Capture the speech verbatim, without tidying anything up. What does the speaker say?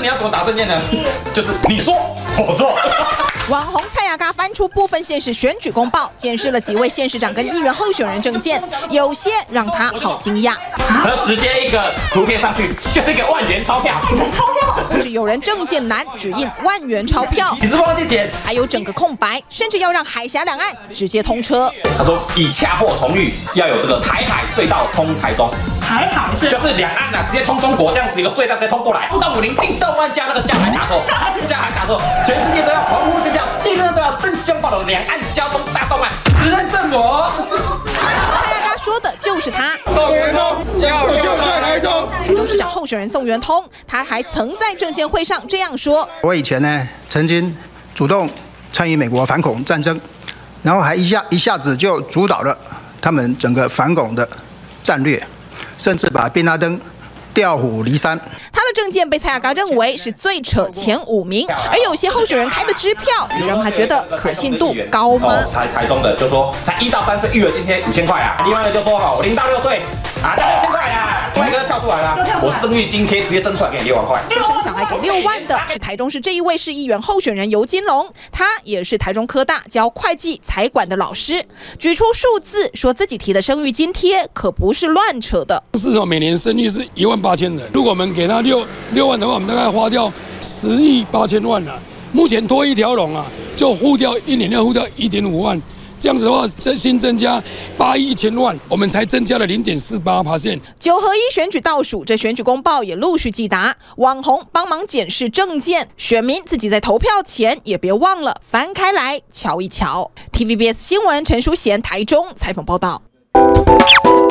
你要怎么打证件呢？就是你说我做。 网红蔡雅嘎翻出部分县市选举公报，检视了几位县市长跟议员候选人证件，有些让他好惊讶。 然后直接一个图片上去，就是一个万元钞票。 钞票，不止有人证件难，只印万元钞票， 你是不是忘记点？ 还有整个空白，甚至要让海峡两岸直接通车。 他说以掐破同玉，要有这个台海隧道通台中。 台海隧道就是两岸啊，直接通中国，这样子一个隧道直接通过来。到武林进邓万家那个价还打错，价还打错，全世界都要狂呼尖叫，现在都要争相报道两岸交通大动脉，只认证我。 蔡雅嘎说的就是他。 宋元通要就在台中。 台中市长候选人宋元通，他还曾在政见会上这样说： 我以前呢，曾经主动参与美国反恐战争，然后还一下一下子就主导了他们整个反恐的战略，甚至把宾拉登调虎离山。 他的政见被蔡雅嘎认为是最扯前五名，而有些候选人开的支票也让他觉得可信度高吗？ 台台中的就说他一到三岁育儿津贴五千块啊，另外的就说哦零到六岁啊大概六千块呀，另外一个跳出来了，我生育津贴直接生出来给你六万块。 说生小孩给六万的是台中市这一位市议员候选人游金龙，他也是台中科大教会计财管的老师，举出数字说自己提的生育津贴可不是乱扯的。 是哦，每年生育是一万八千人，如果我们给他六六万的话，我们大概花掉十亿八千万了。目前多一条龙啊，就付掉一年要付掉一点五万。这样子的话，真新增加八亿一千万，我们才增加了零点四八%。 九合一选举倒数，这选举公报也陆续寄达，网红帮忙检视证件，选民自己在投票前也别忘了翻开来瞧一瞧。T V B S 新闻陈淑贤台中采访报道。